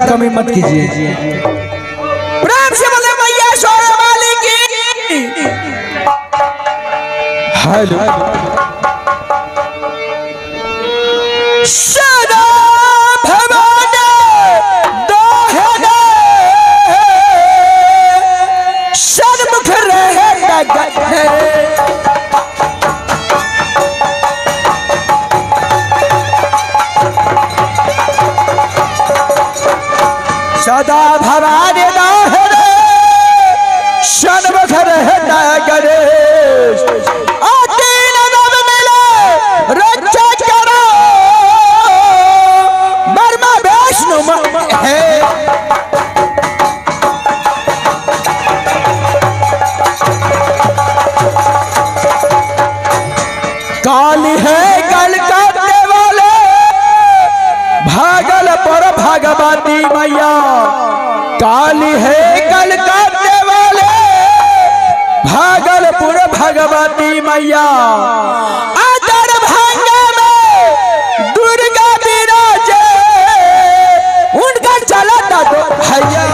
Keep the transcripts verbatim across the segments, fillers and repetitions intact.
कमी मत कीजिए। प्रेम से बोले मैया शोर वाली की। हेलो सदा भवानी दोहरे सन्मुख रहे नगरे सदा भवानी दोहरे सन्मुख रहे नगरे काली है गल काटने वाले भागलपुर भगवती मैया। काली है गल काटने वाले भागलपुर भगवती मैया। आदर भांगे में दुर्गा विराजे उनका चलता तो भैया।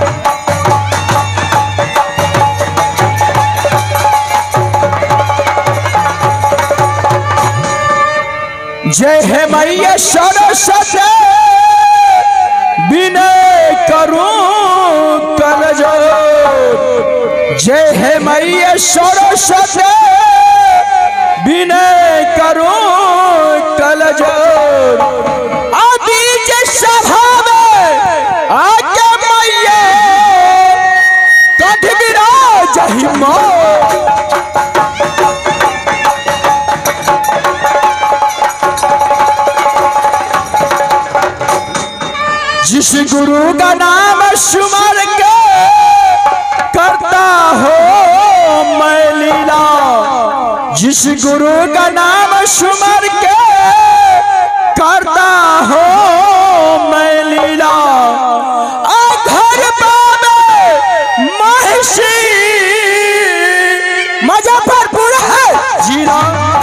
जय है मैया सरस्वती विनय करूं कर जो। जय है मैया सरस्वती विनय करूं कर जो। आदि जे सभा में आके मैया कठ विराज हिम्मो। जिस गुरु का नाम सुमर के करता हो मैं लीला। जिस गुरु का नाम सुमर के करता हो मैं लीला। घर पावे महर्षि मुजफ्फरपुर है जिला।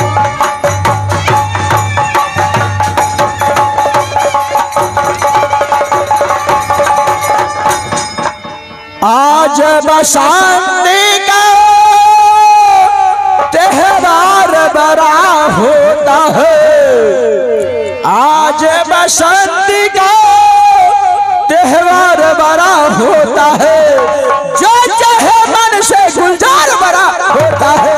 आज बसंती का त्योहार बड़ा होता है। आज बसंती का त्योहार बड़ा होता है। जो चाहे मन से गुलजार बड़ा होता है।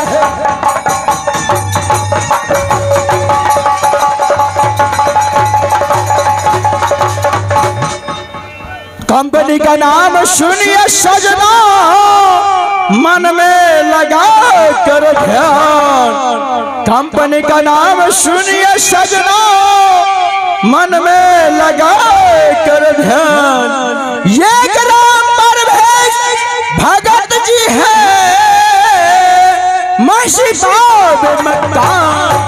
कंपनी का नाम सुनिए सजना मन में लगा कर ध्यान। कंपनी का नाम सुनिए सजना मन में लगा कर ध्यान। ये ग्राम परवेश भगत जी है मस्जिद मकान।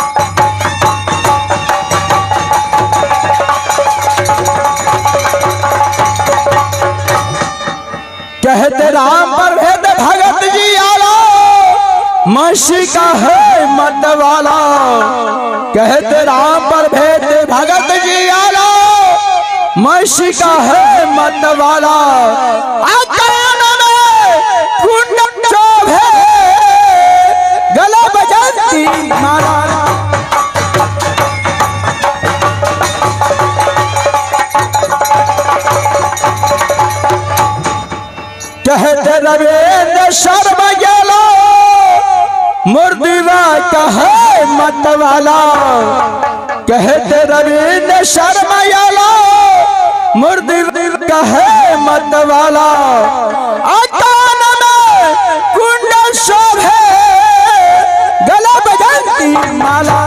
कहते राम पर भेद भगत जी आला मसी का है मत वाला। कहते राम पर भेद भगत जी आला मसी का है मत वाला। आकान में कुंड शोभे गला बजती माला। कहते रविंद्र शर्मा गेलो मुर्दिवा का है मत वाला। कहते रविंद्र शर्मा गेलो मुर्दिवा का है मत वाला। आकान में कुंड शोभे गला बजती माला।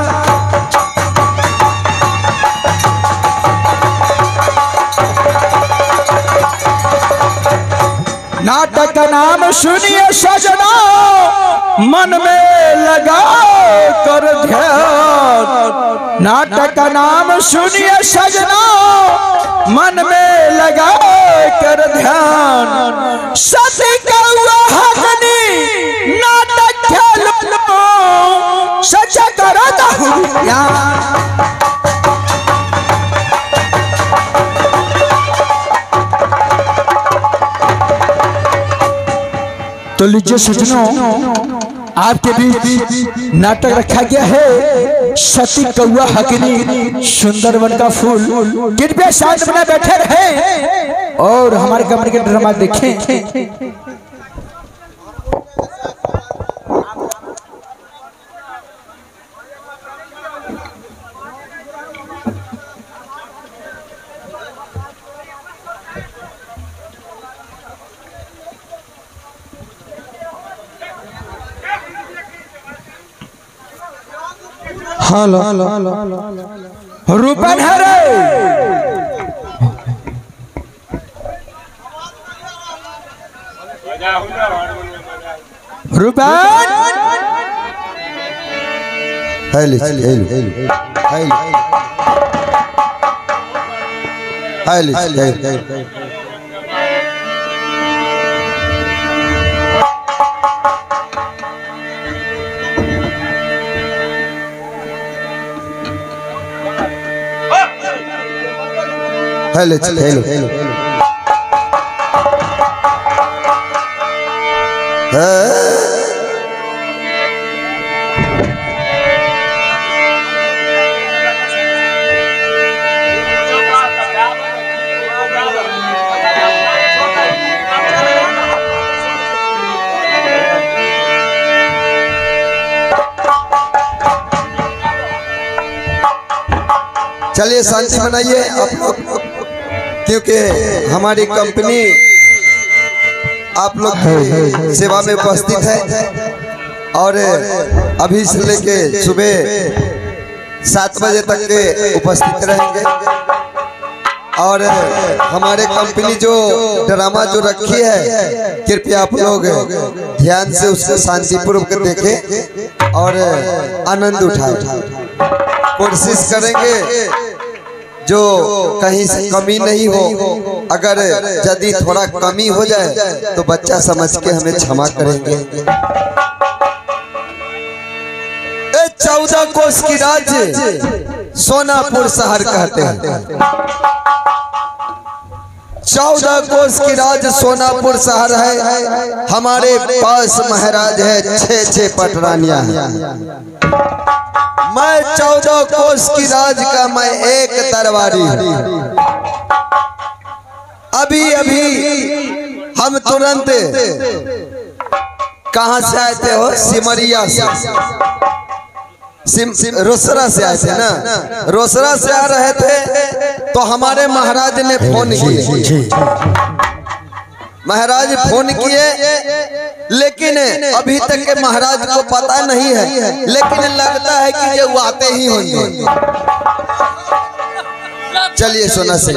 नाटक का नाम सुनिए सजना मन में लगा कर ध्यान। नाटक का नाम सुनिए सजना मन में लगा कर ध्यान। सती का हकनी नाटक खेल सच करता हूँ यार। तो लीजिए सजनों, आपके बीच नाटक रखा गया है सती कौआ हकनी सुंदर वन का फूल। कृपया शांत बना बैठे रहे और हमारे कमरे के ड्रामा देखें। हेलो रूपन है रे, Rupan hello hello hello hello hello hello hello hello चलिए शांति बनाइए आप लोग, क्योंकि हमारी कंपनी आप लोग की सेवा में उपस्थित है और अभी से लेके सुबह सात बजे तक के उपस्थित रहेंगे। और हमारे कंपनी जो ड्रामा जो रखी है, कृपया आप लोग ध्यान से उसको शांतिपूर्वक देखें और आनंद उठाएं। कोशिश करेंगे जो कहीं से कमी नहीं हो, अगर यदि थोड़ा कमी हो जाए तो बच्चा समझ के हमें क्षमा करेंगे। ए चौदह कोस की राज्य सोनापुर शहर कहते हैं। चौदह कोस की राज्य सोनापुर शहर है। हमारे पास महाराज है छह छह पटरानियां हैं। मैं चौदह कोस की राज का मैं एक दरबारी हूँ। अभी अभी हम तुरंत कहाँ से आए थे हो? सिमरिया से, सिम, सिम, रोसड़ा से आए थे ना। रोसड़ा से आ रहे थे तो हमारे महाराज ने फोन किए। महाराज फोन किए, लेकिन अभी तक के महाराज को पता नहीं है, लेकिन लगता है कि ये वो आते ही होंगे। चलिए सोना से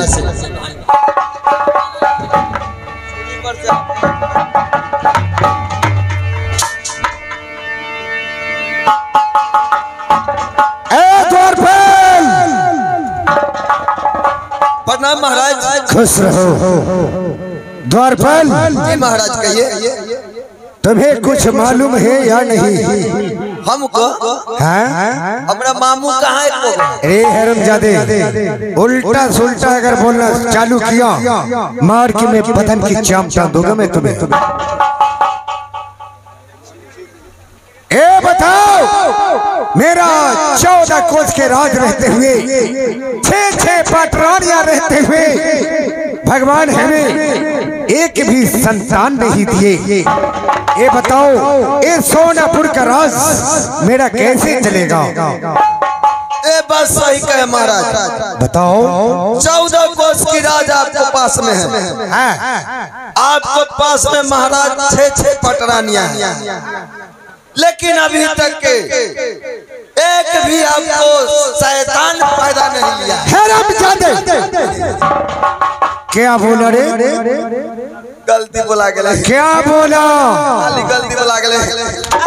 प्रणाम महाराज। खुश रहो। द्वारपाल जी महाराज कहिए। तुम्हें कुछ मालूम है या नहीं? हमको हाँ? हमारा मामू कहाँ है? अरे हरमजादे, उल्टा सुल्टा अगर बोलना चालू किया मार के मैं बदन की चाम चाम दूंगा मैं तुम्हें। ए बताओ, मेरा चौदह कोस के राज रहते हुए, छह छह पटरानियां रहते हुए, भगवान हमें एक भी संतान नहीं दिए। ये बताओ, ये सोनापुर का राज मेरा कैसे चलेगा? ए बस सही कहे महाराज। बताओ। चौदह कोस की राज आपके पास में है। हाँ। आपके पास में महाराज छह छह पटरानियां हैं, लेकिन अभी तक के एक भी आपको शैतान पैदा नहीं लिया। क्या बोला रे? गलती बोला गया। क्या बोला? खाली गलती बोला गया।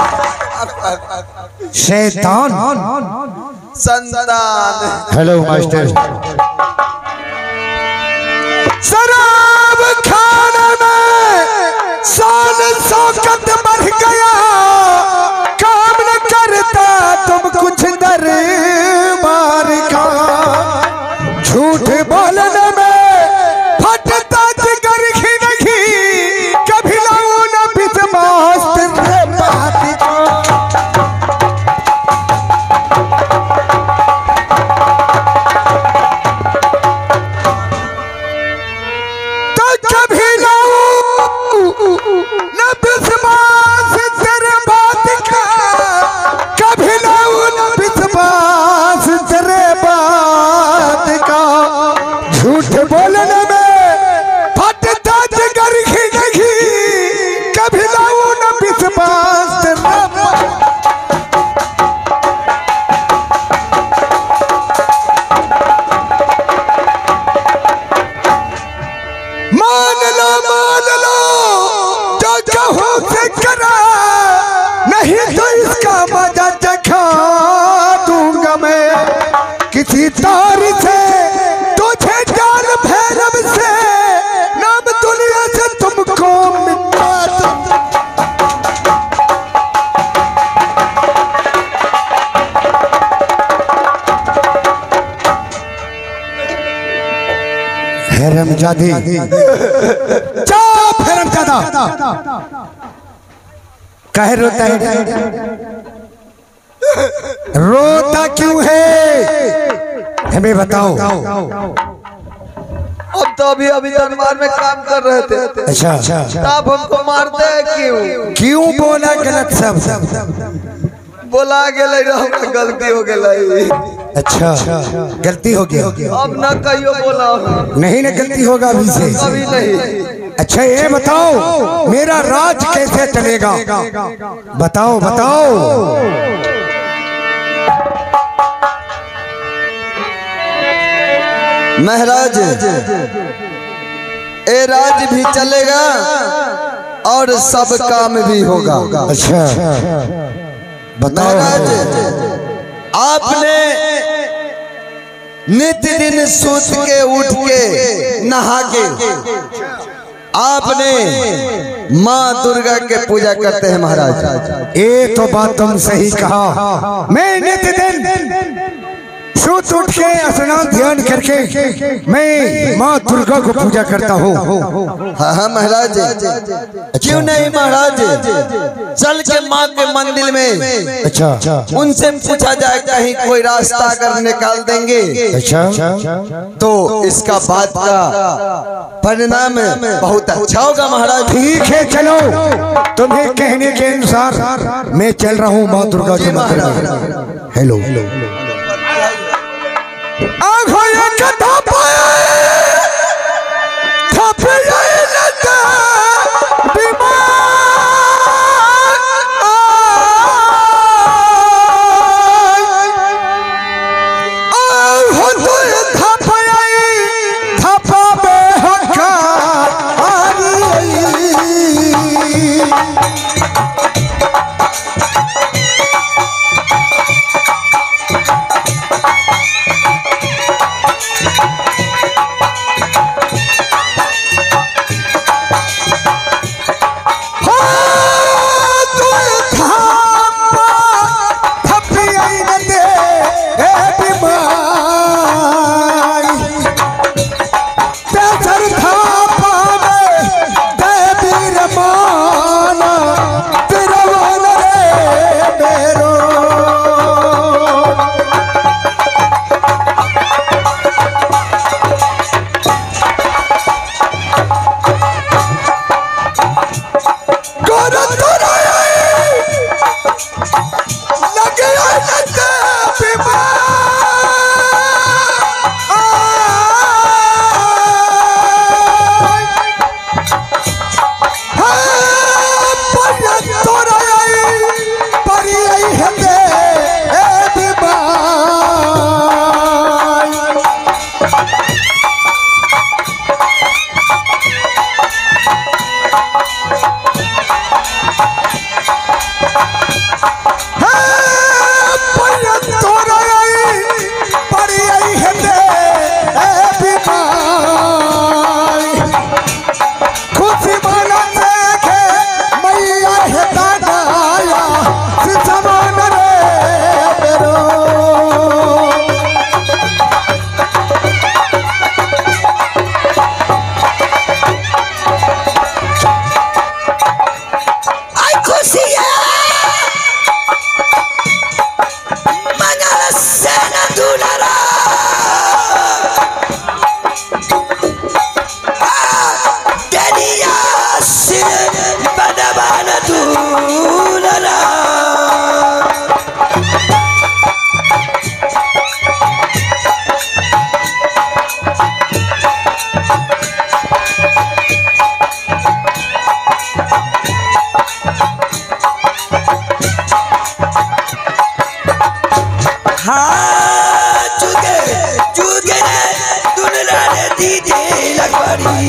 शैतान संतान। Hello master. शराब खाने में शान शौकत बढ़ गया, काम न करता तुम कुछ दरबार का। झूठ बोलने में फटता जिगर ही नहीं, कभी लाऊं न बिजमार मान लो मान लो जो चाहो से करा, नहीं तो इसका मजा चखा दूंगा मैं। किसी तार से तुझे जान भैरव से, नाम दुनिया से तुमको मिटा दूंगा। हरामजादी, चुप हरामजादा, काहे रोता है? रोता क्यों है हमें बताओ। अब तो अभी अभी दरबार में काम कर रहे थे। अच्छा, तब हमको मारते हैं क्यों? क्यों बोला गलत सब? बोला गेले हमरा गलती हो गेले। अच्छा, गलती हो गया। अब ना कहियो बोला। नहीं ना गलती होगा अभी से। अभी नहीं। अच्छा ये बताओ मेरा राज कैसे चलेगा? बताओ बताओ। महाराज ए राज भी चलेगा और सब काम भी होगा। अच्छा बताओ। आपने नित्य दिन सूत के उठ के नहा के आपने माँ दुर्गा के पूजा करते हैं महाराज। ये तो बात तुम सही कहा। मैं नित्य दिन सूत उठ के स्नान ध्यान करके मैं माँ दुर्गा को पूजा करता हूँ। हाँ हाँ महाराज। क्यों नहीं महाराज, चल के माँ के मंदिर में अच्छा उनसे पूछा जाए कहीं कोई रास्ता अगर निकाल देंगे अच्छा तो इसका बात का परिणाम बहुत अच्छा होगा महाराज। ठीक है चलो, तुम्हें कहने के अनुसार मैं चल रहा हूँ माँ दुर्गा के मंदिर में। हेलो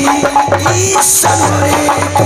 सनोरे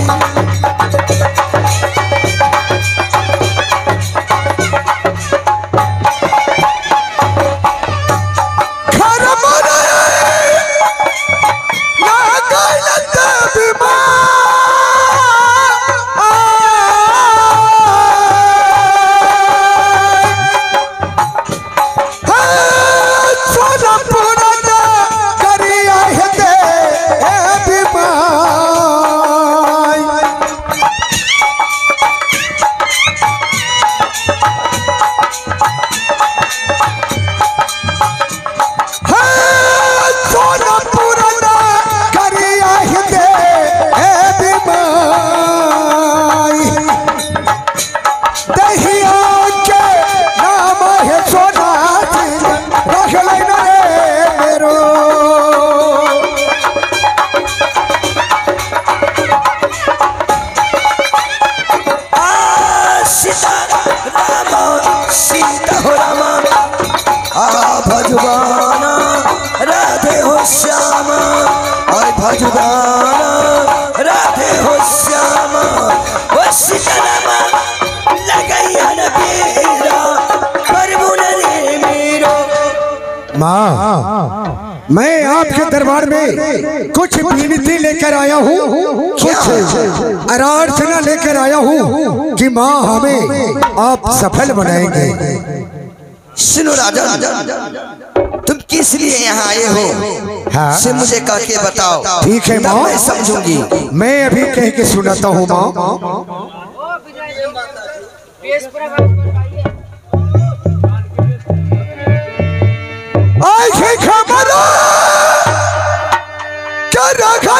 भजुदाना राधे हो श्यामा और भजुदाना राधे हो श्यामा वो सीतारामा लगाई हन पीरा परमुन रे मेरो। माँ, मैं आपके दरबार में कुछ विनती लेकर आया हूँ, कुछ अराधना लेकर आया हूँ कि माँ हमें आप सफल बनाएंगे। सुनो राजा, तुम किस लिए यहाँ आए हो? हाँ? से मुझे कह के बताओ। ठीक है माँ, मैं समझूंगी। मैं अभी कह के सुनाता हूँ माँ। आखिर खबर क्या रखा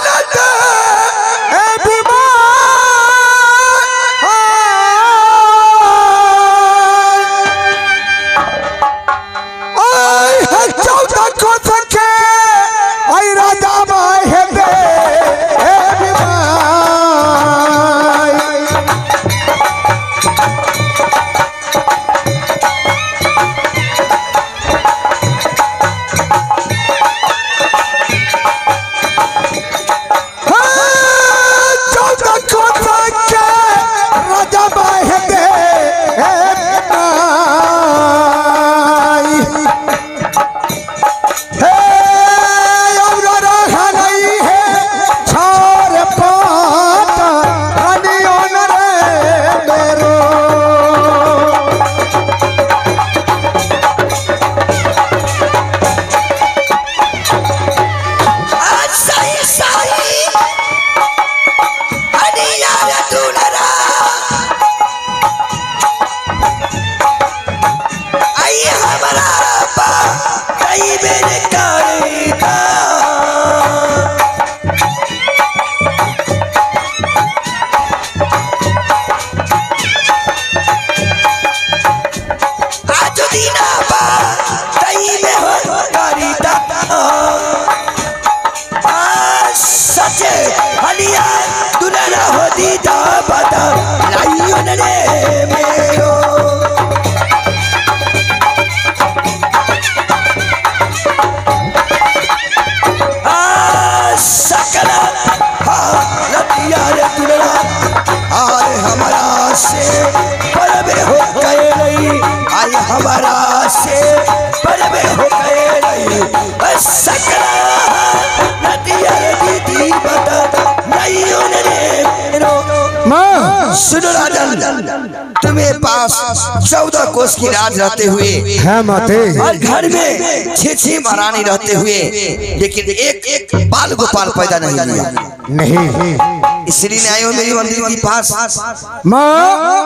सुनो राजन, तुम्हें पास चौदह कोस की राज रहते हुए है माते, और घर में छह छह महारानी रहते हुए लेकिन एक एक बाल गोपाल पैदा नहीं हुआ। नहीं, इसलिए आए हो मेरी मंदिर के पास। माँ,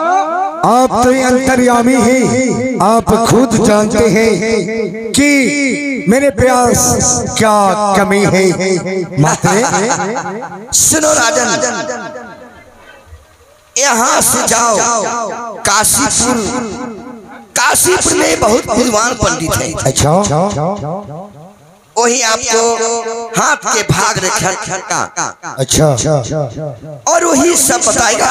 आप तो अंतर्यामी हैं, आप खुद जानते हैं कि मेरे प्यास क्या कमी है। माते, सुनो राजन, यहाँ से जाओ काशीपुर, काशीपुर में बहुत विद्वान पंडित है। अच्छा, वही आपको हाथ के भाग रेखा का अच्छा, और वही सब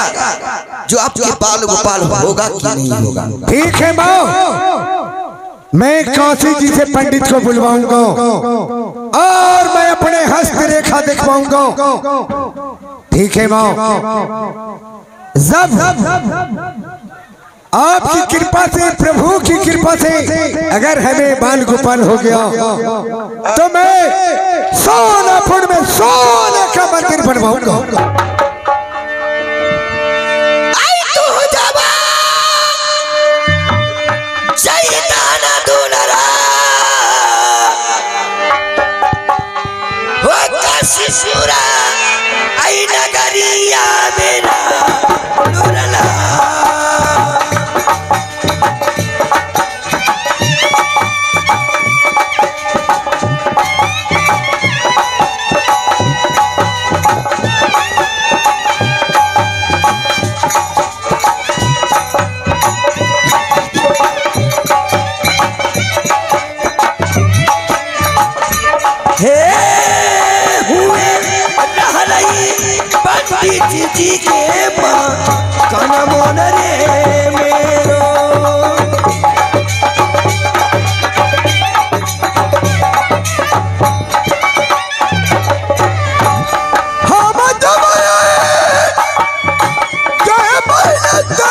बताएगा जो आपके बाल गोपाल होगा कि नहीं होगा। ठीक है माँ, मैं काशी जी से पंडित को बुलवाऊंगा और मैं अपने हस्त रेखा दिखवाऊंगा। ठीक है माँ, जब आपकी कृपा से, प्रभु की कृपा से अगर हमें बाल गोपाल हो गया तो मैं सोनापुर में सोने का मंदिर बनवाऊंगा। शिशुरा आई नगरिया मेरा दुरला जी के माँ कन मोन रे मेरो हम गए पहले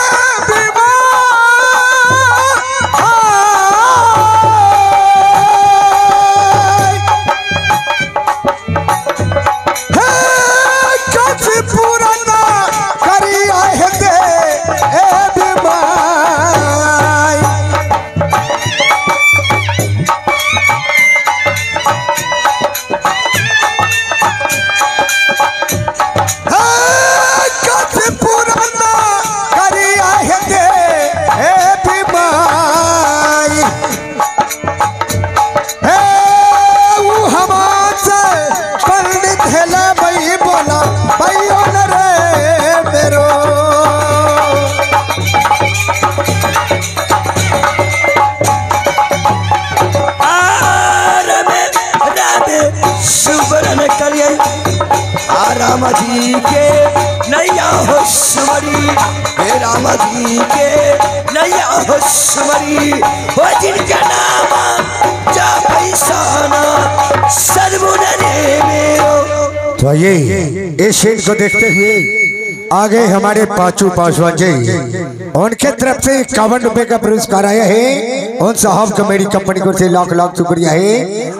राम जी के नैया हो सुमरी, हे राम जी के नैया हो सुमरी, हो जिनका नाम जा पैसाना सर्वुन रे मेरो। तो ये इस सीन को देखते हुए आगे हमारे पांचू पासवान जी, उनके तरफ से इक्यावन रुपए का पुरस्कार आया है। उन साहब को मेरी कंपनी को से लाख लाख शुक्रिया है।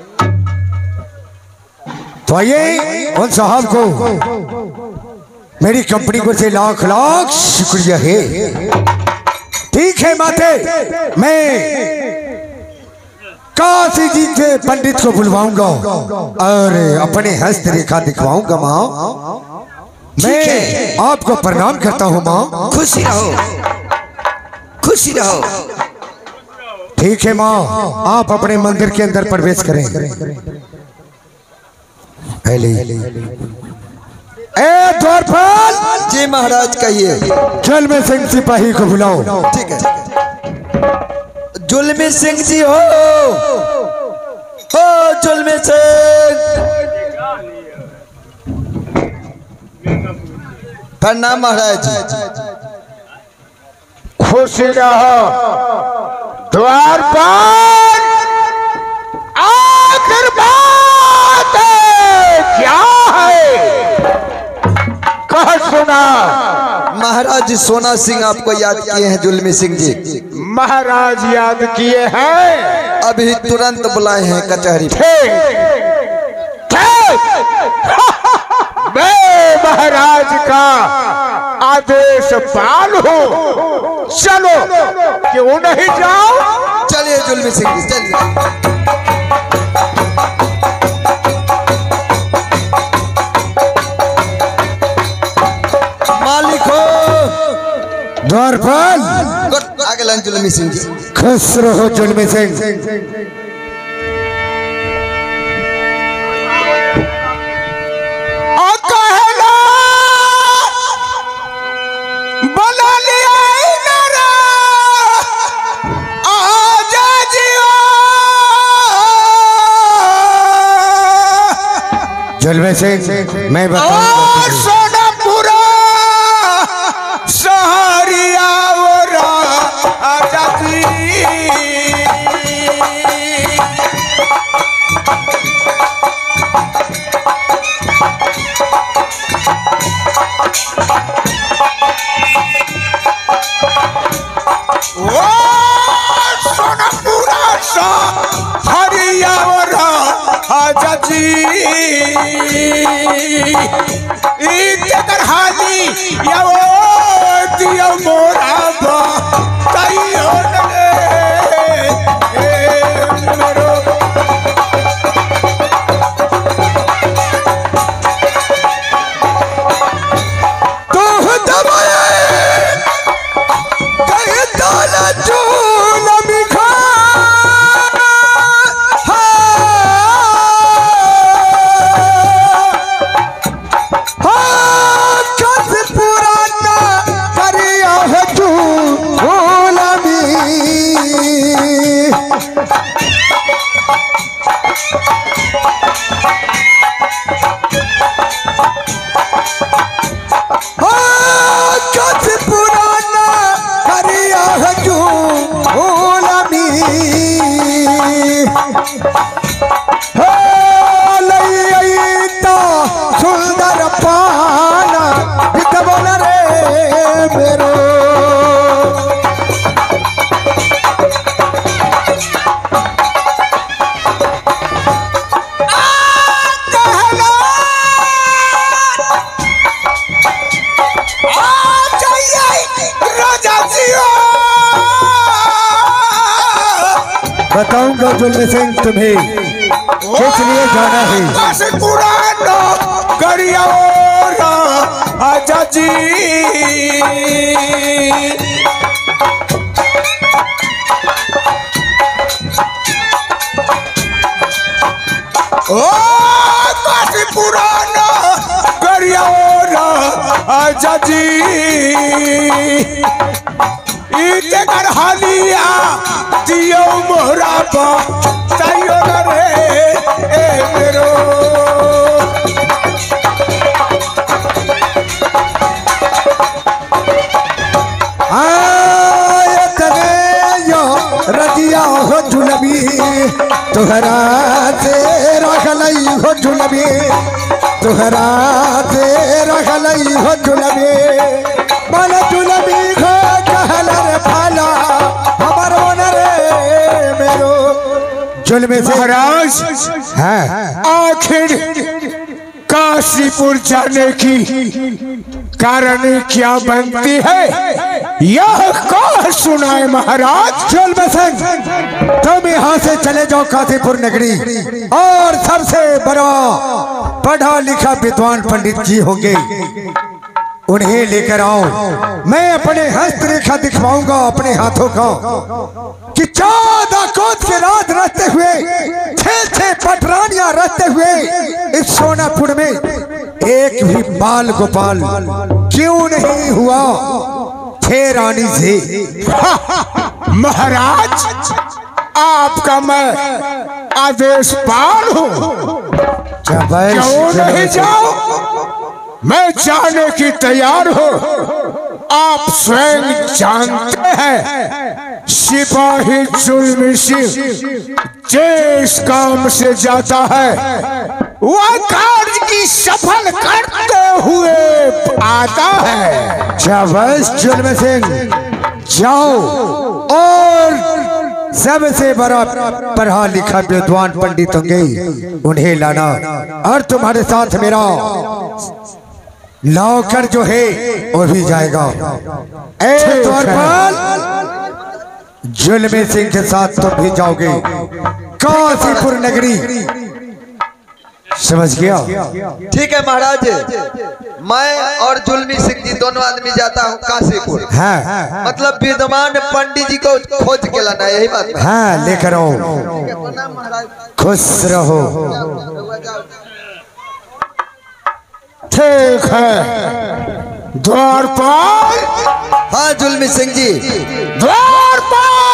तो आइए उन साहब को मेरी कंपनी को से लाख लाख शुक्रिया है। ठीक है माते, मैं काशी जी से पंडित को बुलवाऊंगा और अपने हस्त रेखा दिखवाऊंगा। माँ मैं आपको प्रणाम करता हूँ। माँ खुशी रहो, खुशी रहो। ठीक है माँ, आप अपने मंदिर के अंदर प्रवेश करें। ए द्वारपाल जी महाराज कहिए। जुल्मी सिंह सिपाही को बुलाओ। ठीक है। जुल्मी सिंह जी हो, हो जुल्मी सिंह, प्रणाम महाराज। खुशी रहो द्वारपाल। आखिर बात क्या है, कह सुना। महाराज सोना सिंह आपको याद किए हैं जुल्मी सिंह जी। महाराज याद किए हैं, अभी तुरंत बुलाए हैं कचहरी। मैं महाराज का आदेश पालू, चलो क्यों नहीं जाओ। चलिए जुल्मी सिंह जी चलिए। मालिक हो द्वारपाल। आगे लन जुल्मी सिंह जी। खुश रहो जुल्मी सिंह। जुल्मी सिंह मैं बताऊं, सोनापुरा सहारिया आजादी ओ सोनपुरा सा हरियावरा आजा जी इतकर हाली या वो दिया मोरा बा ताइयो ने ए मरो तो दबाए कहे ताला चूल मिखा सुंदर पाना बोल रे मेरो बताऊंगा जुल्म सिंह तुम्हें किस लिए जाना है पुराना करिया आजा जी ओ काशी पुराना करिया आजा जी इते कर हालिया दियो मोरा बा ताइयो रे ए मेरो आयत ने यो रजिया हो झुलबी तुहरा तेरा खलई हो झुलबी तुहरा तेरा खलई हो झुलबी मन झुलबी हो कहलर फाला हमर रे मेरो जुल्म महाराज है आखिर काशीपुर जाने की कारण क्या बनती है यह कौन सुनाए महाराज। जुल्म सिंह तुम यहाँ से चले जाओ काशीपुर नगरी और सबसे बड़ा पढ़ा लिखा विद्वान पंडित जी होंगे उन्हें लेकर आओ। मैं अपने हस्तरेखा दिखवाऊंगा अपने हाथों का कि चौदह कोस के रात रहते हुए छह छह पटरानियां रहते हुए इस सोनापुर में एक भी बाल गोपाल क्यों नहीं हुआ छह रानी से। महाराज आपका मैं आदेश पाल हूँ क्यों नहीं जाओ मैं जाने की तैयार हूँ। आप स्वयं जानते हैं सिपाही जुल्म सिंह जिस काम से जाता है वह कार्य की सफल करते हुए आता है। शाबाश जुल्म सिंह जाओ और सबसे बड़ा पढ़ा लिखा विद्वान पंडित होंगे उन्हें लाना और तुम्हारे साथ मेरा नौकर जो है वो भी जाएगा। ए द्वारपाल जुल्म सिंह के साथ तुम भी जाओगे काशीपुर नगरी समझ गया। ठीक है महाराज मैं और जुल्मी सिंह जी दोनों आदमी जाता हूँ काशीपुर। हाँ मतलब विद्वान पंडित जी को खोज के लाना यही बात। हाँ लेकर आओ खुश रहो। ठीक है द्वारपाल। हाँ जुल्मी सिंह जी द्वारपाल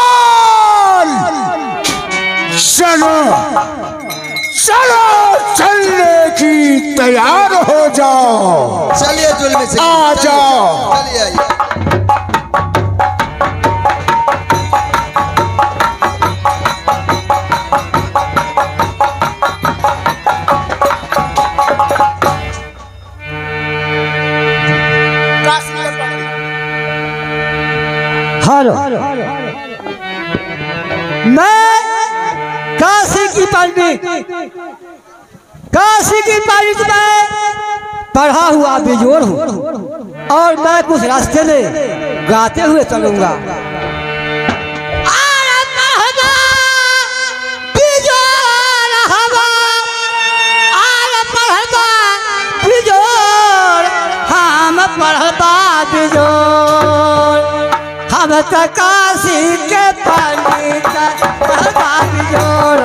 चलो चलो चलने की तैयार हो जाओ। चलिए जुल्मी सिंह आ जाओ। चलिए आइए। हेलो, मैं काशी की पंडित काशी की पंडित मैं पढ़ा हुआ बेजोड़ हूँ और मैं कुछ रास्ते में गाते हुए चलूंगा। हम तो काशी के पंडित पढ़ा बेजोड़,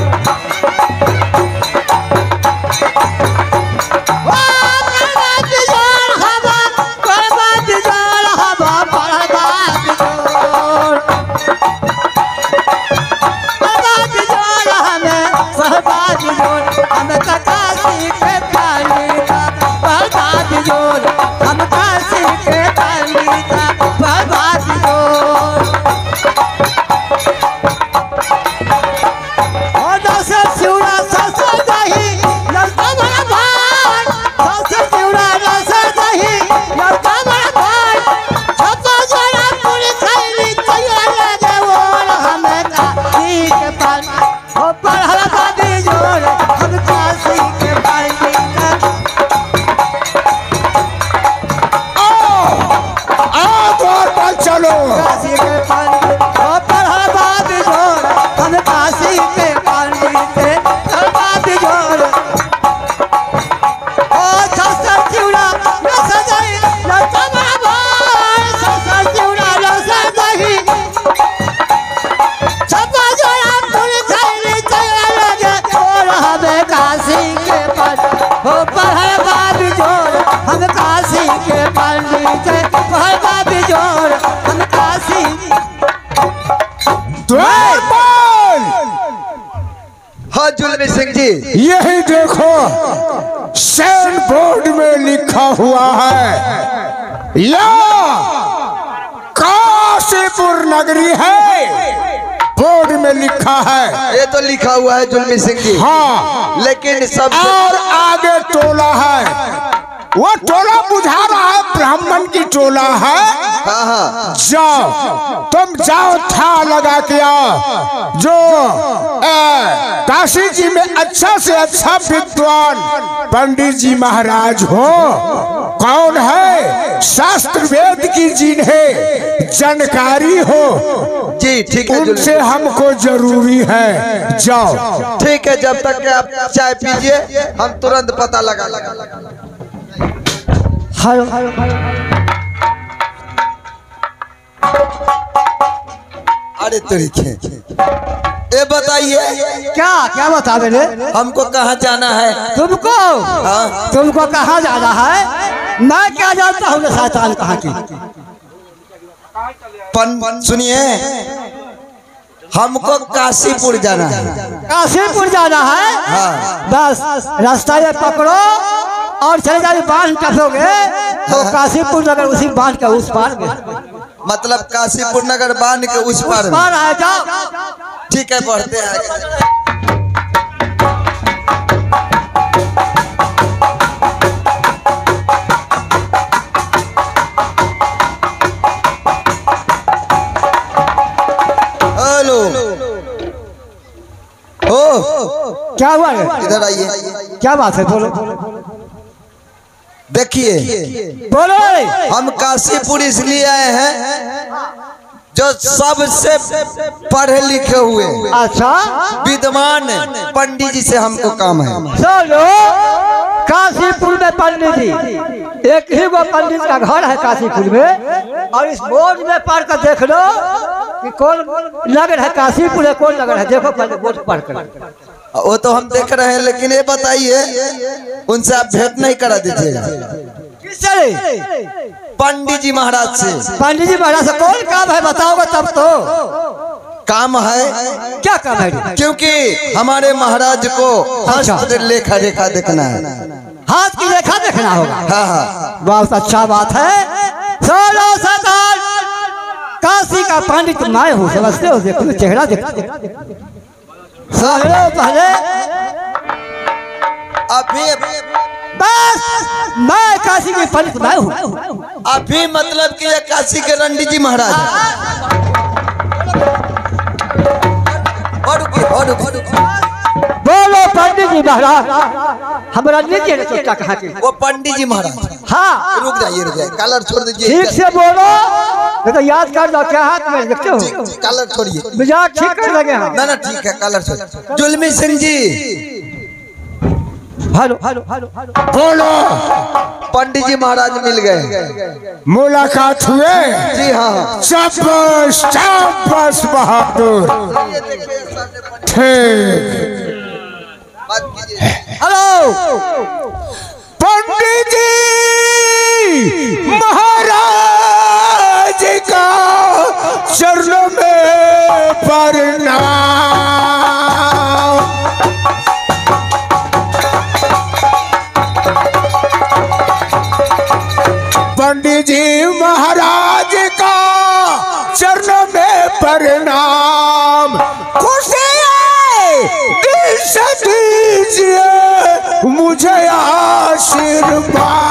हाँ जुल्मी सिंह जी, यही देखो साइन बोर्ड में लिखा हुआ है या काशीपुर नगरी है, बोर्ड में लिखा है। ये तो लिखा हुआ है जुल्मी सिंह जी। हाँ, लेकिन सब और आगे टोला है, वो टोला बुझा रहा है ब्राह्मण की टोला है। हाँ हाँ, जाओ तुम जाओ, था लगा के आओ। जो ए, काशी जी में अच्छा से अच्छा विद्वान पंडित जी महाराज हो, कौन है शास्त्र वेद की जिन्हें जानकारी हो जी, ठीक है, उनसे हमको जरूरी है। जाओ, ठीक है, जब तक के आप चाय पीजिए हम तुरंत पता लगा लगा हेलो, अरे तरीके ये बताइए क्या क्या बता मेरे, हमको कहाँ जाना है? तुमको हाँ? तुमको कहाँ जाना है? मैं क्या जानता हूँ शैतान कहाँ की। पन सुनिए, हमको काशीपुर जाना है। काशीपुर जाना है? हाँ। बस रास्ता ये पकड़ो और चले जाओ, बांध टपोगे तो काशीपुर नगर उसी बांध के उस पार में, मतलब काशीपुर नगर बांध के उस पार पार आ जाओ। ठीक है, बढ़ते हैं आगे। हेलो, ओ क्या हुआ है? इधर आइए। क्या बात है, बोलो देखिए, बोलो। हम काशीपुर इसलिए आए हैं जो सबसे पढ़े लिखे हुए अच्छा विद्वान पंडित जी से हमको काम है। चलो, काशीपुर में पंडित जी, एक ही वो पंडित का घर है काशीपुर में, और इस बोर्ड में पढ़ कर देख लो कि कौन नगर है काशीपुर है, कौन नगर है, देखो पहले बोर्ड पढ़ कर। वो तो हम देख रहे हैं, लेकिन ये बताइए उनसे आप भेंट नहीं करा दीजिएगा? किससे? पंडित जी महाराज से। पंडित जी महाराज से कौन काम है बताओगे तब तो। काम है? क्या काम है? क्योंकि हमारे महाराज को हस्त लेखा रेखा देखना है, हाथ की रेखा देखना होगा। हाँ हाँ, बहुत अच्छा बात है। सोलो सरदार, काशी का पंडित मैं हूँ, समझते हो? देखो चेहरा देखो, पहले अभी बस मैं काशी की पंडित मैं हूँ। अभी मतलब कि ये काशी के रंडी जी महाराज बोलो पंडित जी महाराज। हम रणजीत जी ने सोचा कहाँ के वो पंडित जी महाराज। हाँ रुक जाइए रुक जाइए कलर छोड़ दीजिए। ठीक से बोलो नहीं तो याद कर दो क्या हाथ में देखते हो। कलर छोड़िए मिजाज ठीक कर देंगे हम। ना ना ठीक है कलर छोड़। Zulmi Singh ji hello hello hello hello बोलो। पंडित जी महाराज मिल गए। मुलाकात हुए। जी हाँ शाबाश शाबाश बहादुर। ठीक। हेलो पंडित जी महाराज का चरणों में प्रणाम। पंडित जी महाराज का चरणों में प्रणाम। खुशियाँ दिल से दीजिए मुझे आशीर्वाद।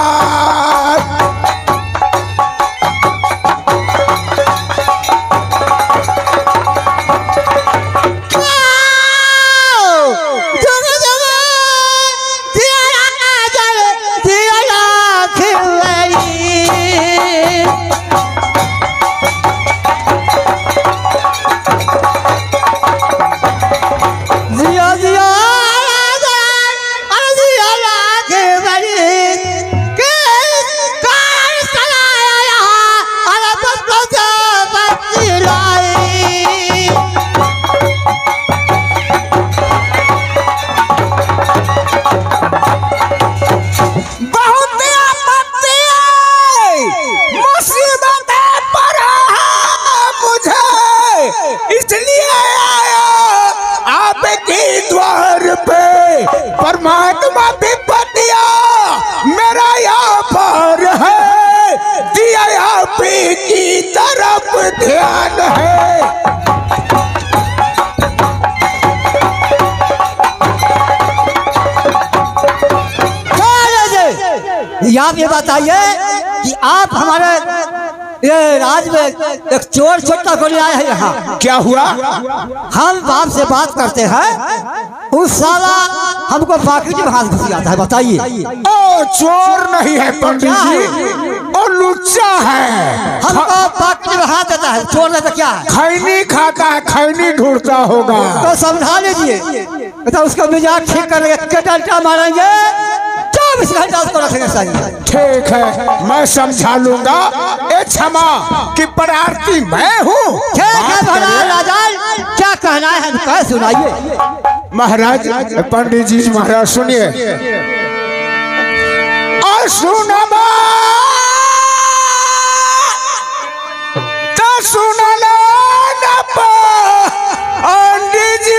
परमात्मा विपत्तिया मेरा यहाँ पर है, दिया आप की तरफ ध्यान है। आप ये बताइए कि आप हमारे ये राज में एक चोर छोटा को ले आए हैं यहाँ। क्या हुआ? हम बाप से बात करते हैं, उस साला हमको बाकी में हाथ घुस जाता है। बताइए। ओ चोर नहीं है पंडित जी, ओ लुच्चा है। हमको बाकी में हाथ देता है, चोर नहीं तो क्या है? खैनी खाता है, खैनी ढूंढता होगा। तो समझा लीजिए, तो उसका मिजाज ठीक करके डंडा मारेंगे, चौबीस घंटा उसको रखेंगे चाहिए। ठीक है, मैं समझा लूंगा। ए क्षमा कि प्रार्थी मैं हूँ। ठीक है राजा, क्या कहना है कह सुनाइए। महाराज पंडित जी महाराज सुनिए। सुनमा तो सुनला न पंडित जी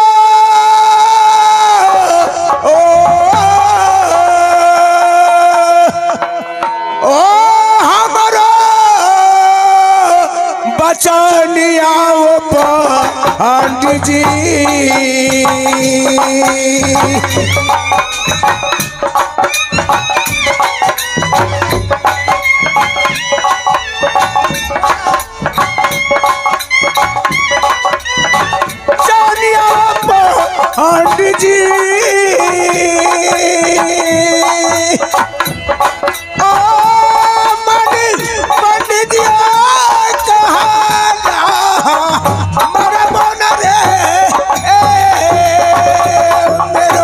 ओ ओ हमारा बचनिया पंडित जी। पंडित जी ओ पंडित पंडित जी मरा बोना रे मेरो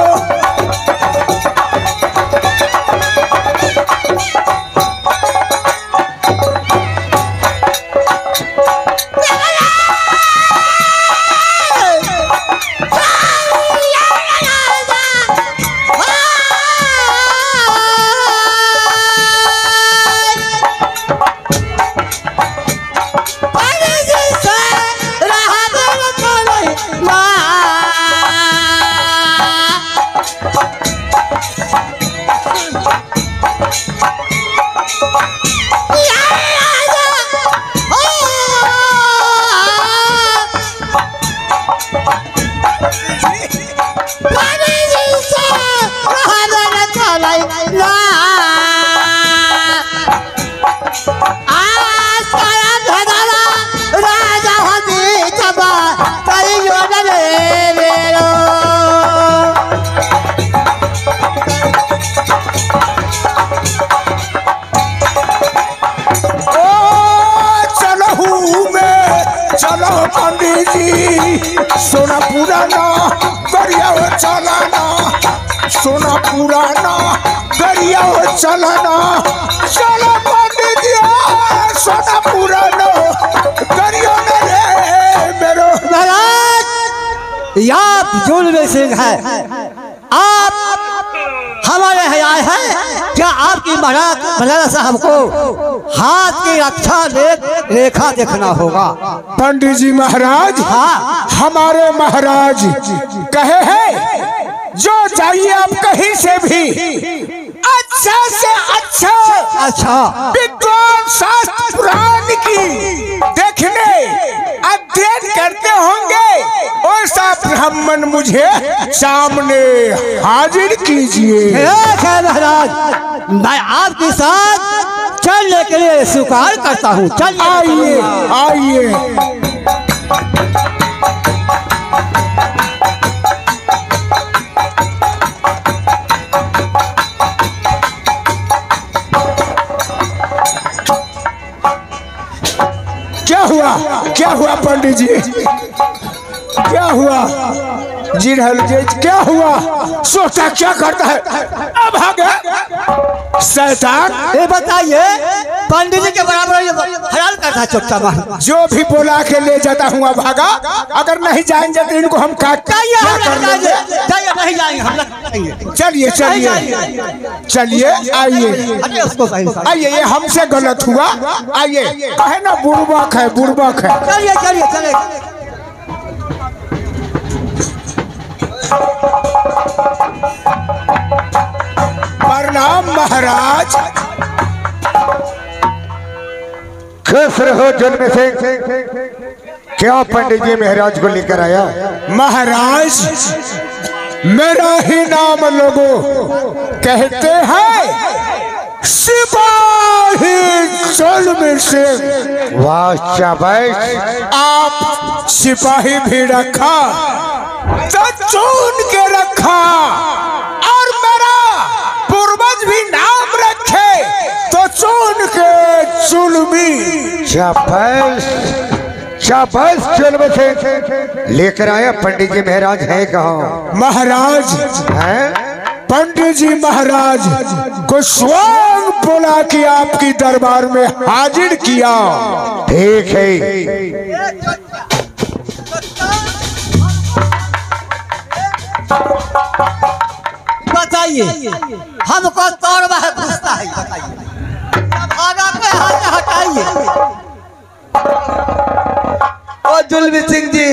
चलाना सोना पुराना गरिया चलाना चलो पंडित जी सोना पुराना गरिया रे मेरो महाराज आप जुल्म सिंह है, आप हमारे यहाँ आए हैं, क्या आपकी महाराज महाराज साहब को हाथ की रक्षा रेखा देखना होगा? पंडित जी महाराज, हाँ हमारे महाराज कहे हैं जो चाहिए आप कहीं से भी अच्छा से अच्छा अच्छा विद्वान शास्त्र पुराण की देखने अध्ययन करते होंगे, ऐसा ब्राह्मण मुझे सामने हाजिर कीजिए। ठीक है महाराज, मैं आपके साथ चलने के लिए स्वीकार करता हूँ। चल आइए आइए। क्या हुआ क्या हुआ पंडित जी, क्या हुआ जी जी क्या हुआ? सोचा क्या करता है अब भागे शैतान। ये बताइए पंडित जी के बराबर हलाल करता चुपचाप जो भी बोला के ले जाता हूँ भागा, अगर नहीं जाएंगे तो इनको हम काट नहीं जाएंगे हम। चलिए चलिए चलिए आइए आइए, ये हमसे गलत हुआ। आइए, कहे ना बुड़बक है बुड़बक है। चलिए चलिए चलिए। प्रणाम महाराज। खुश रहो जन्म से। क्या पंडित जी महाराज को लेकर आया? महाराज मेरा ही नाम लोगो कहते हैं सिपाही जुल्म सिंह। वाह शाबाश। आप सिपाही भी रखा तो चुन के रखा, और मेरा पूर्वज भी नाम रखे तो चुन के जुल्मी। शाबाश शाबाश। जन्म से लेकर आया पंडित जी महाराज है कहाँ? महाराज हैं? पंडित जी महाराज को स्वयं बुला के आपकी दरबार में हाजिर किया। ठीक है। बताइए हमको तौरवा है पूछता है, बताइए भागा पे हाथ हटाइए। ओ जुल्म सिंह जी,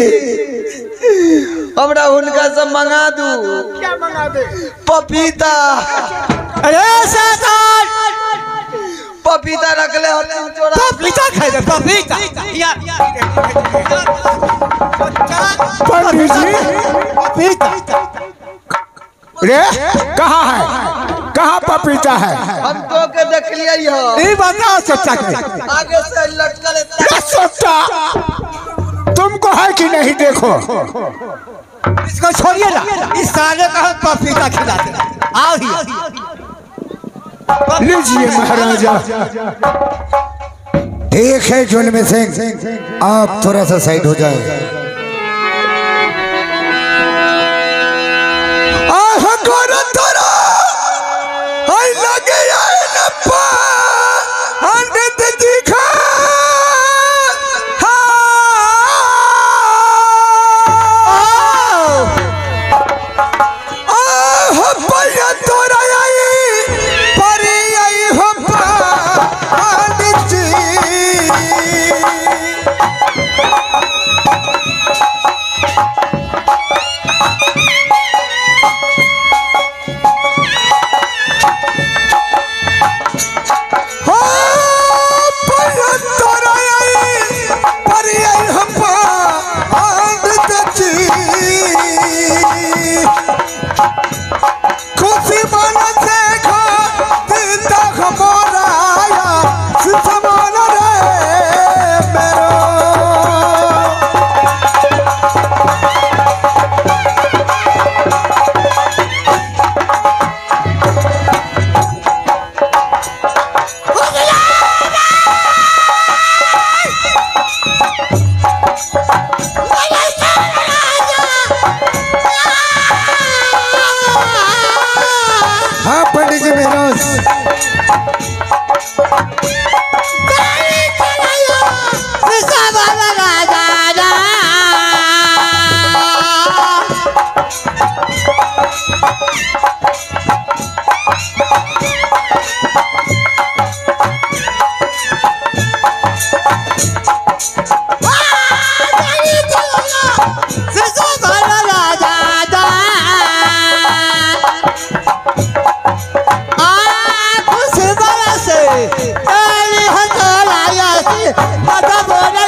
हमरा उनका सब मंगा दू। क्या मंगा दे? पपीता। अरे शैतान, पपीता रख ले हम चोरा। पपीता खाए पपीता। पंडित जी पपीता रे कहाँ है? कहाँ पपीता है? हम तो के देख लिया नहीं बताओ सच्चा के। आगे से लटकल रे सोटा, तुमको है कि नहीं? देखो इसको छोड़िए ना, इस साले का हम पपीता खिलाते हैं। आओ ही लीजिए महाराजा। ठीक है जुल्म सिंह, आप थोड़ा सा साइड हो जाए। एली हंसलाया सी दादा बोले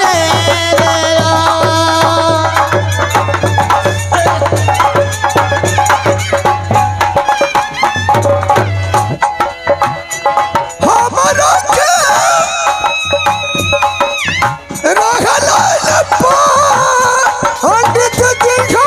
हमारा के रखला पा पंडित देखो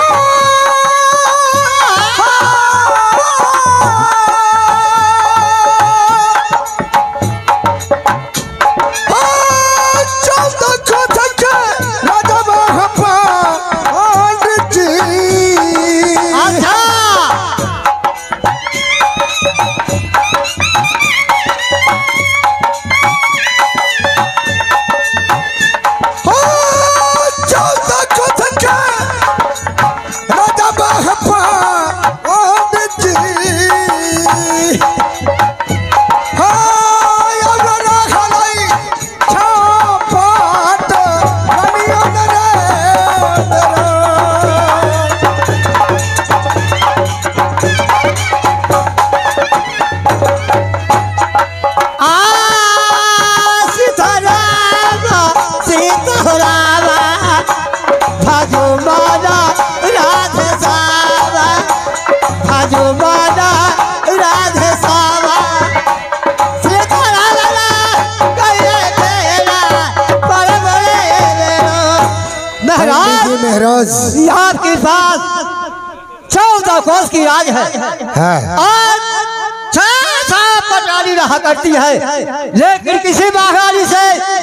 आपके पास चौदह कोस की राज है, है। और छह छह पटारी रहा करती है, लेकिन किसी महारानी से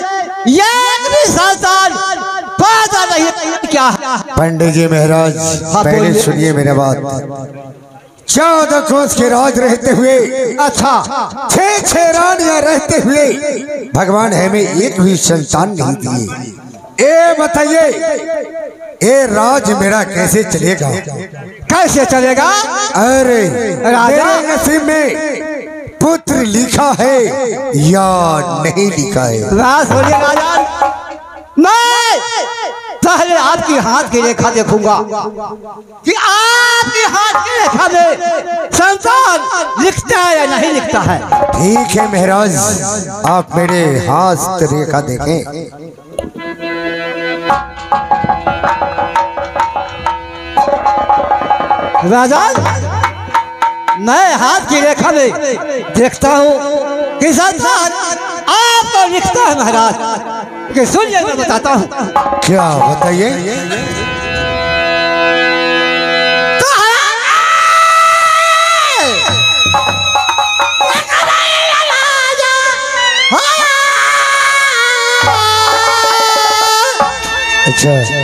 एक भी संतान पैदा नहीं। क्या पंडित जी महाराज पहले सुनिए मेरे बात। चौदह कोस के राज रहते हुए, अच्छा छह छह रानियां रहते हुए भगवान हमें एक भी संतान नहीं दिए। ए बताइए, ये राज मेरा कैसे चलेगा? कैसे चलेगा? अरे राजा मेरे नसीब में पुत्र लिखा है या नहीं लिखा है? राज बोलिए राजा, मैं पहले आपकी हाथ की रेखा देखूंगा कि आपकी हाथ की रेखा में संतान लिखता है या नहीं लिखता है। ठीक है महाराज, आप मेरे हाथ रेखा देखें। राजा, मैं हाथ की रेखा में देखता हूँ कि संतान आपको लिखता है महाराज। कि सुनिए मैं बताता हूँ। क्या बताइए? अच्छा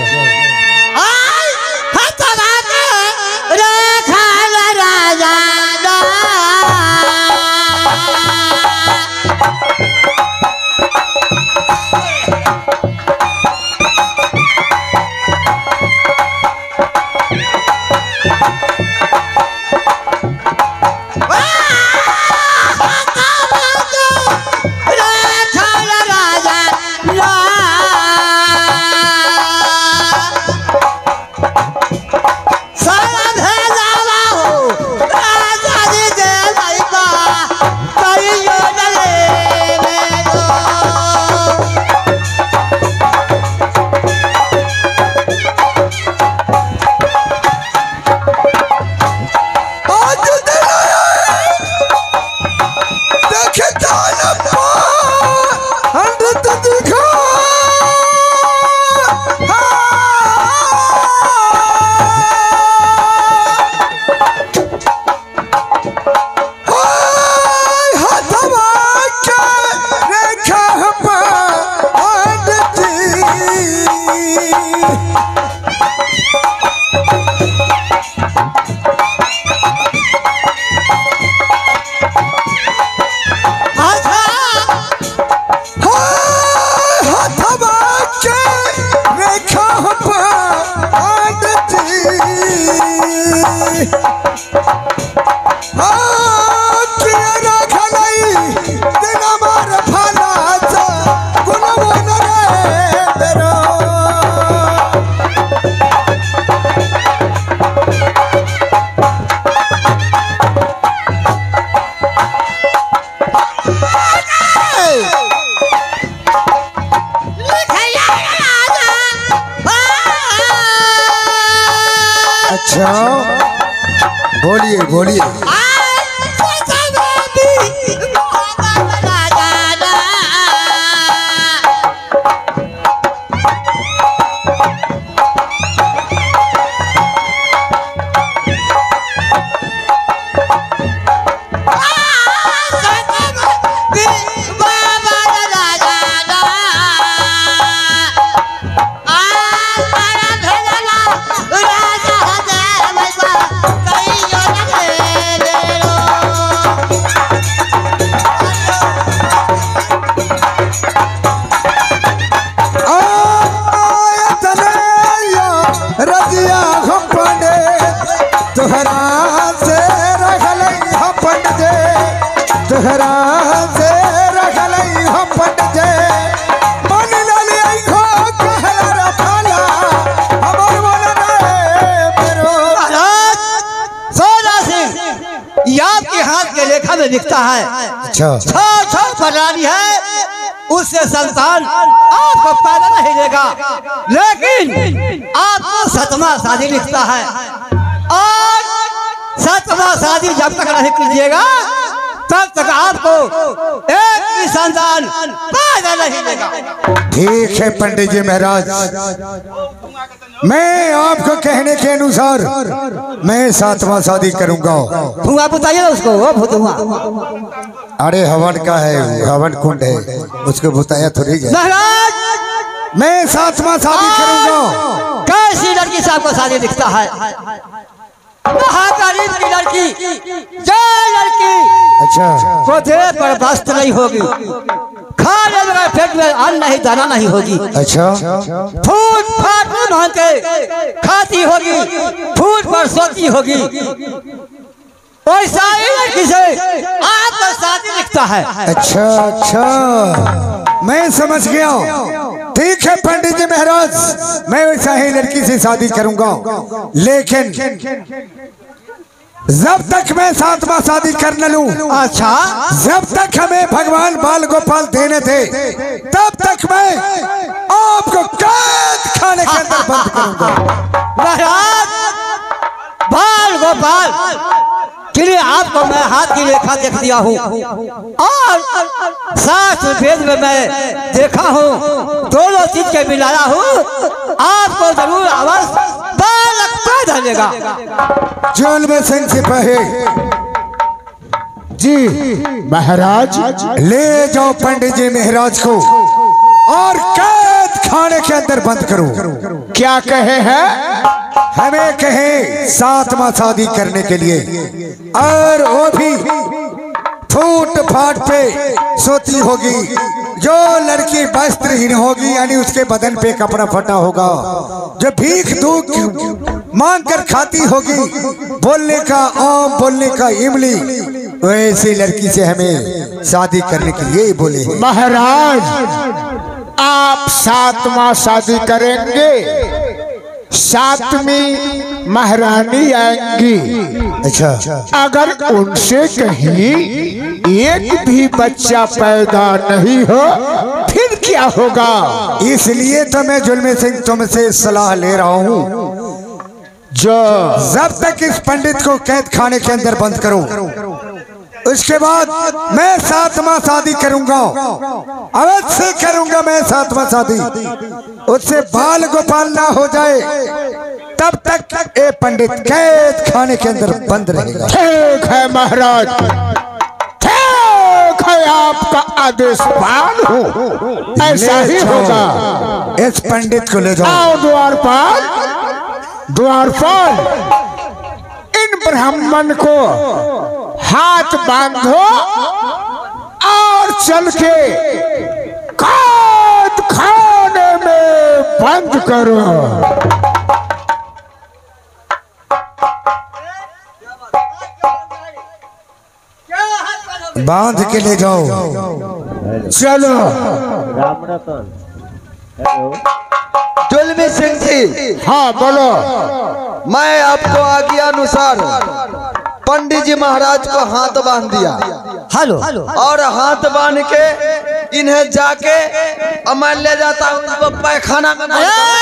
अच्छा बोलिए बोलिए। दिखता है अच्छा परानी है, उससे संतान आपको पैदा नहीं देगा, लेकिन आपको सतमा शादी लिखता है और सतमा शादी जब तक नहीं कीजिएगा तब तक आपको एक भी संतान पैदा नहीं देगा। ठीक है पंडित जी महाराज, मैं आपको कहने के अनुसार मैं सातवां शादी करूंगा। धुआं बताइए ना उसको, वो धुआं। अरे हवन का है, हवन कुंड है, उसको बताया थोड़ी जाए। महाराज मैं सातवां शादी करूंगा। कैसी लड़की से आपको शादी दिखता है? महागरीब की लड़की, जो लड़की अच्छा को देह पर वस्त्र नहीं होगी, खाने में पेट में अन्न नहीं, दाना नहीं होगी, अच्छा फूट फाट मान के खाती होगी, फूट पर सोती होगी, वैसा ही लड़की से आपको शादी दिखता है। अच्छा अच्छा मैं समझ गया। ठीक है पंडित जी महाराज, मैं वैसा ही लड़की से शादी करूंगा, लेकिन जब तक मैं सातवां शादी कर न लूं, अच्छा जब तक हमें भगवान बाल गोपाल देने थे तब तक मैं आपको कैद खाने के अंदर बंद करूंगा। महाराज बाल गोपाल के लिए आपको मैं हाथ की रेखा देख दिया हूँ और शास्त्र वेद में मैं देखा हूँ, दोनों चीज के मिलाया हूँ, आपको जरूर अवश्य बालक पैदा देगा। जोल में सिंह सिपाही जी महाराज ले जाओ पंडित जी महाराज को और कैद खाने के अंदर बंद करो। क्या कहे हैं? हमें कहे सातवां शादी करने के लिए, और वो भी फूट फाट पे सोती होगी, जो लड़की वस्त्रहीन होगी यानी उसके बदन पे कपड़ा फटा होगा, जो भीख दूध मांग कर खाती होगी, बोलने का आम बोलने का इमली, वैसी लड़की से हमें शादी करने के लिए बोले। महाराज आप सातवां शादी करेंगे, सातवीं महारानी आएंगी। अच्छा अगर उनसे कहीं एक भी बच्चा पैदा नहीं हो फिर क्या होगा? इसलिए तो मैं जुल्मे सिंह तुमसे सलाह ले रहा हूँ, जो जब तक इस पंडित को कैद खाने के अंदर बंद करो, उसके बाद मैं सातवां शादी करूंगा, अवश्य करूंगा मैं सातवां शादी, उससे बाल गोपाल ना हो जाए तब तक ये पंडित कैद खाने के अंदर बंद रहेगा। ठीक है महाराज, ठीक है, आपका आदेश पाल हो, ऐसा ही होगा। इस पंडित को ले जाओ। आओ द्वारपाल, द्वारपाल इन ब्राह्मण को हाथ बांधो और चल के कैद खाने में बंद करो। बांध के ले जाओ। चलो जुल्मी सिंह जी, हाँ बोलो। मैं आपको आज्ञा अनुसार पंडित जी महाराज को हाथ बांध दिया हेलो और हाथ बांध के इन्हें जाके और मैं ले जाता हूँ इनको पैखाना में।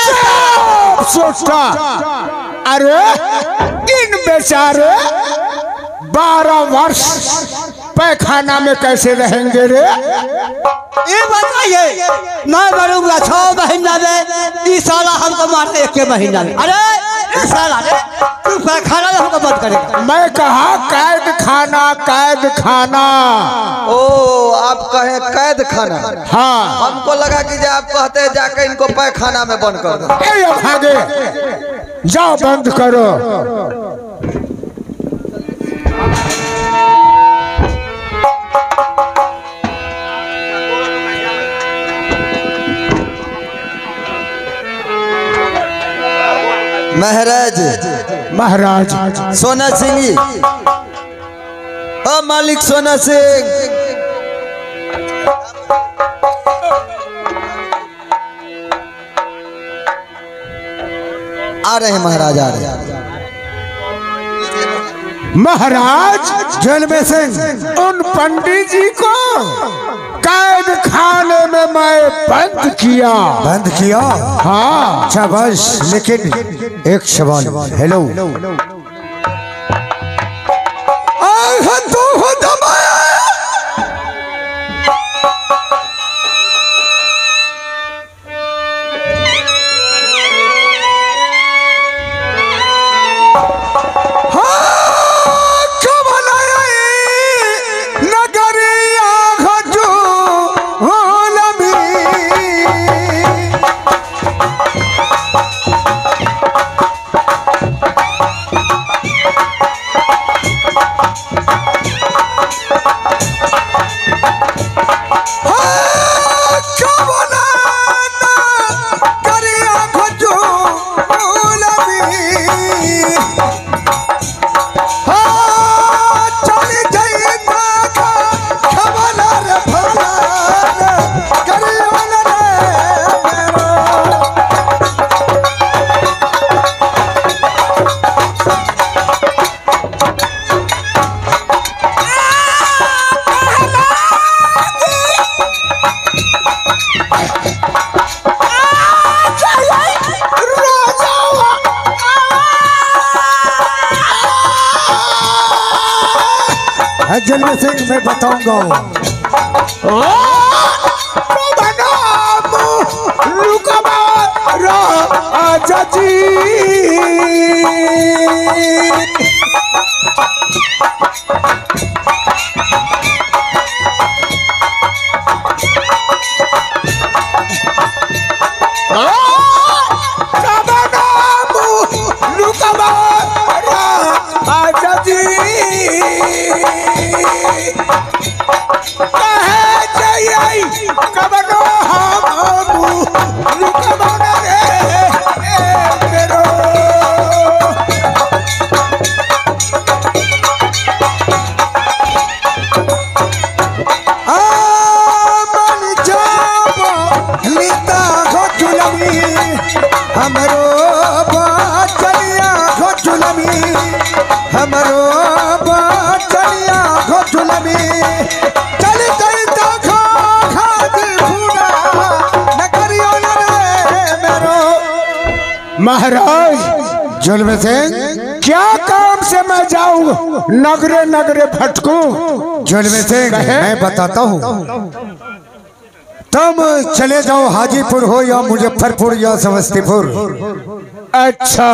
सोचता अरे इन बेचारे बारह वर्ष पैखाना में कैसे रहेंगे रे? ये बताइए मैं मरूंगा छह महीना में, इस साला हमको मारते एक के महीना में। अरे इस साला तू पैखाना में हमको बंद करेगा? मैं कहा कैद खाना कैद खाना। ओ आप कहे कैद खाना? हाँ हमको लगा कि आप कहते हैं जाके इनको पैखाना में बंद कर दो। ए भागे जाओ बंद करो। महाराज महाराज सोना सिंह जी, ओ मालिक सोना सिंह, आ रहे हैं महाराज, आ रहे हैं महाराज। जलवे सिंह उन पंडित जी को कैद खाने में मैं बंद किया। बंद किया? हाँ अच्छा बस, लेकिन एक सवाल। हेलो जलवे सिंह मैं बताऊंगा। राजा जी महाराज। जलवे सिंह क्या काम से मैं जाऊं नगरे नगरे भटकूं? जलवे सिंह मैं बताता हूँ, तुम चले जाओ हाजीपुर हो या मुजफ्फरपुर या समस्तीपुर। अच्छा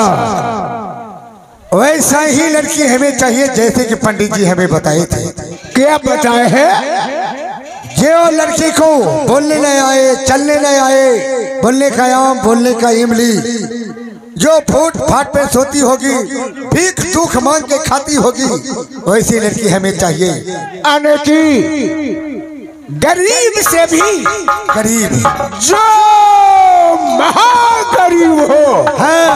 वैसा ही लड़की हमें चाहिए जैसे कि पंडित जी हमें बताए थे। क्या बताए हैं? जो लड़की को बोलने नहीं आए, चलने नहीं आए, बोलने का आम बोलने का इमली, जो फूट फाट पे सोती होगी, भीख दुख मांग के खाती होगी, वैसी लड़की हमें चाहिए। आने की गरीब से भी गरीब, जो महागरीब हो,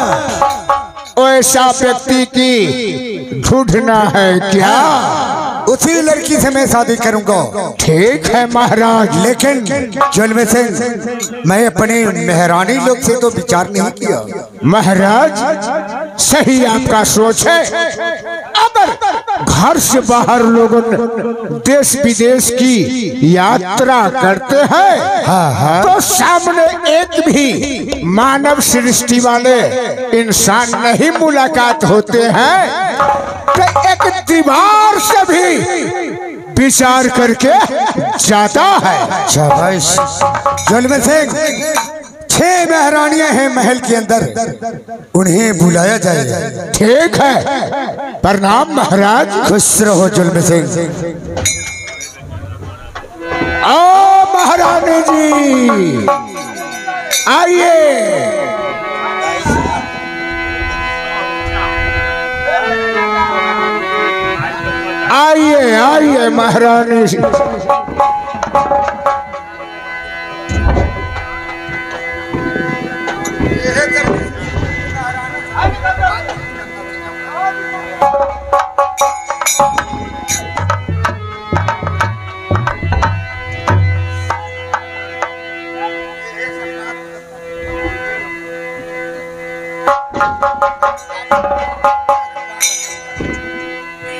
हाँ वैसा व्यक्ति की ढूंढना है क्या? उसी लड़की से मैं शादी करूंगा। ठीक है महाराज। लेकिन जुल्म सिंह, मैं अपनी मेहरानी लोग से तो विचार नहीं किया। महाराज सही आपका सोच है। अगर घर से बाहर लोगों देश विदेश की यात्रा करते हैं हाँ, हाँ। तो सामने एक भी मानव सृष्टि वाले इंसान नहीं मुलाकात होते हैं, तो एक दीवार से भी विचार करके जाता है। शाबाश जुल्म सिंह, छह महारानियां हैं महल के अंदर, उन्हें बुलाया जाएगा। ठीक है, प्रणाम महाराज। खुश रहो जुल्म सिंह। आओ महारानी जी, आइए। आइए आइए महारानी जी।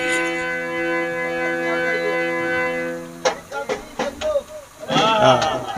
हाँ।